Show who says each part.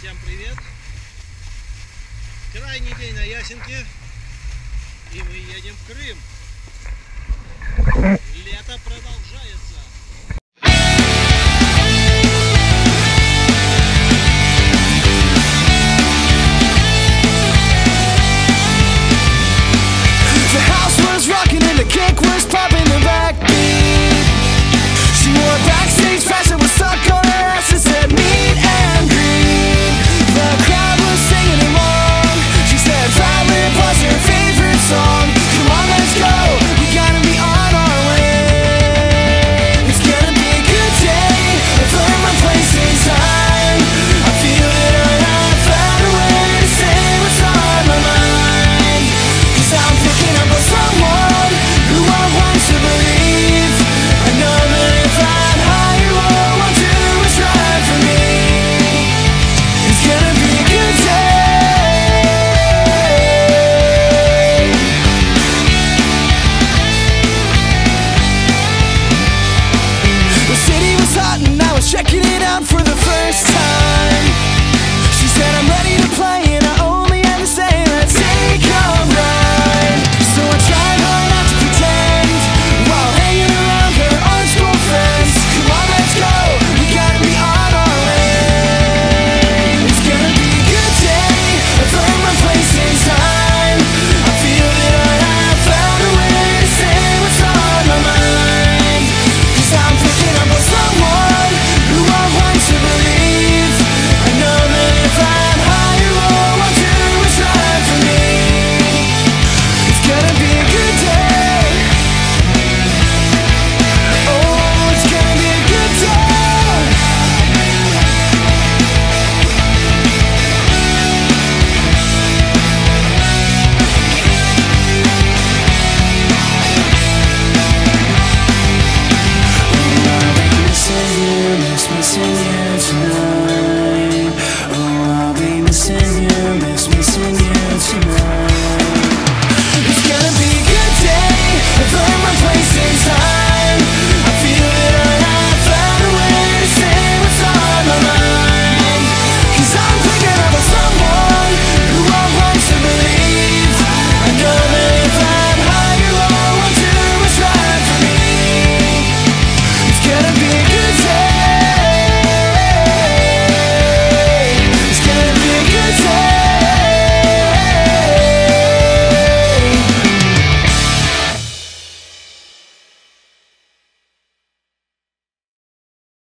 Speaker 1: Всем привет! Крайний день на Ясенке, и мы едем в Крым. Лето продолжается.
Speaker 2: The house was rocking and the kick was popping the backbeat. She wore a backstage pass and was stuck on her ass and said meet and greet. The crowd was singing along. She said Violin was her favorite song. Come on, let's go, we gotta be on our way. It's gonna be a good day. I've learned my place in time. I feel that I have found a way to say what's on my mind. 'Cause I'm picking up on someone who I want to believe. I know that if I'm higher, all I'll do is ride for me. It's gonna be a good day. The city was hot and I was checking it out for the first time.